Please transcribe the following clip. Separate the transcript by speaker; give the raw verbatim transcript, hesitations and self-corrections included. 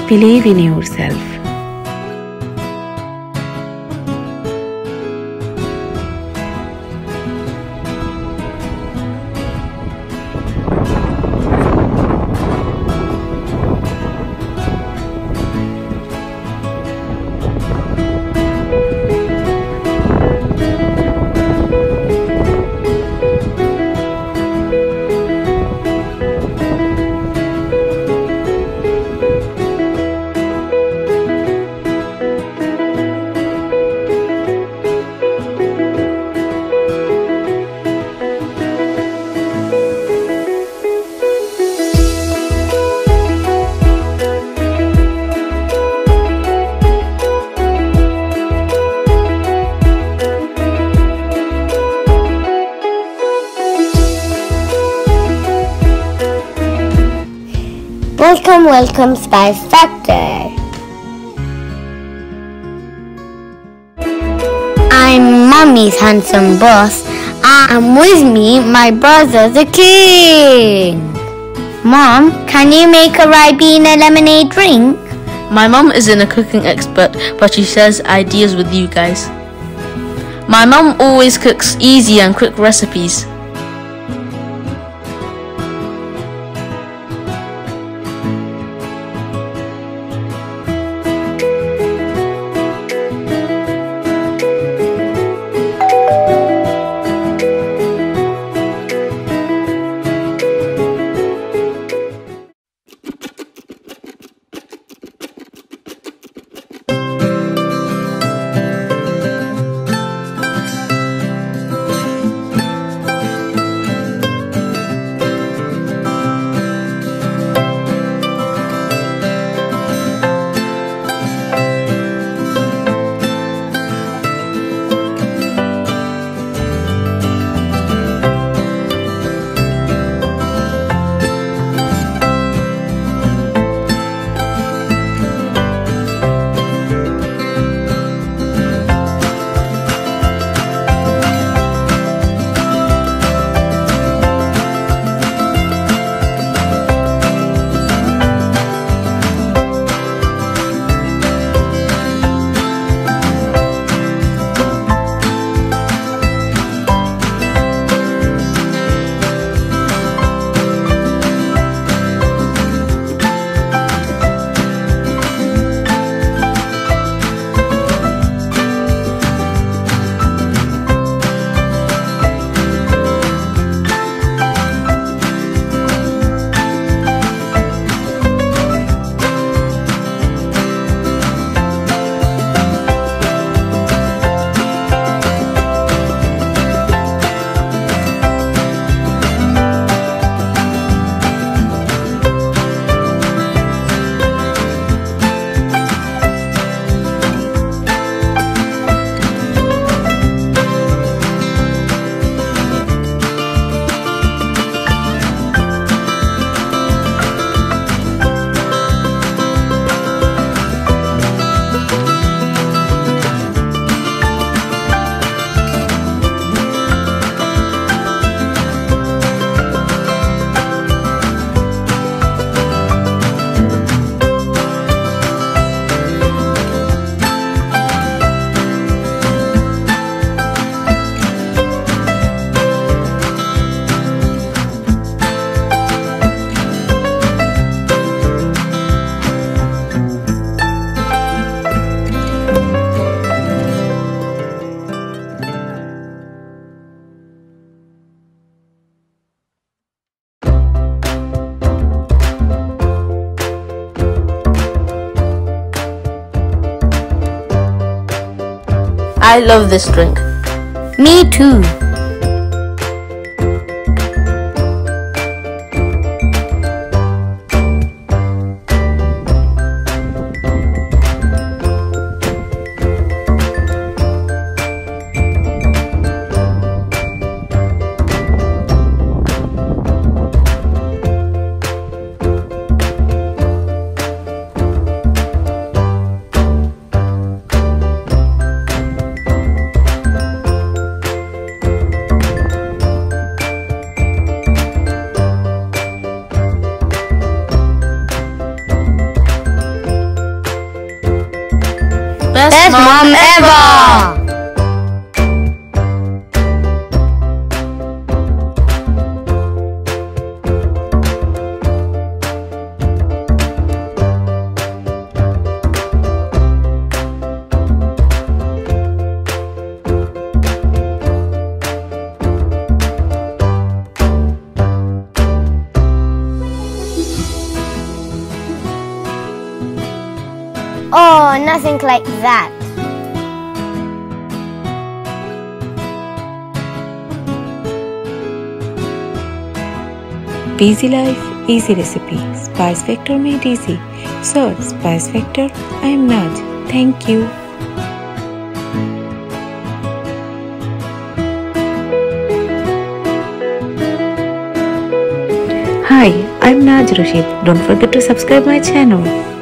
Speaker 1: believe in yourself.
Speaker 2: Welcome, welcome, Spice Factor. I'm Mommy's handsome boss, and with me, my brother, the king. Mom, can you make a Ribena lemonade drink?
Speaker 3: My mum isn't a cooking expert, but she shares ideas with you guys. My mum always cooks easy and quick recipes. I love this drink.
Speaker 2: Me too. best mom ever! Oh, nothing like that.
Speaker 1: Busy life, easy recipe. Spice Factor made easy. So, Spice Factor, I am Naj. Thank you. Hi, I'm Naj Rashid. Don't forget to subscribe my channel.